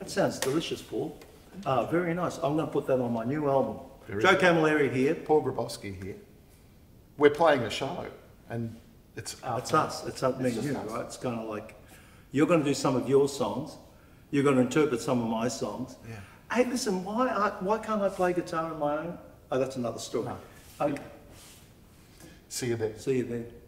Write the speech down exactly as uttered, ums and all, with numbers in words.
That sounds delicious, Paul. Uh, very nice. I'm going to put that on my new album. Very Joe good. Camilleri here. Paul Grabowski here. We're playing a show, and it's our It's fun. us. It's up me It's and just you, us. right? It's kind of like you're going to do some of your songs. You're going to interpret some of my songs. Yeah. Hey, listen, why I, why can't I play guitar on my own? Oh, that's another story. No. Okay. See you there. See you then.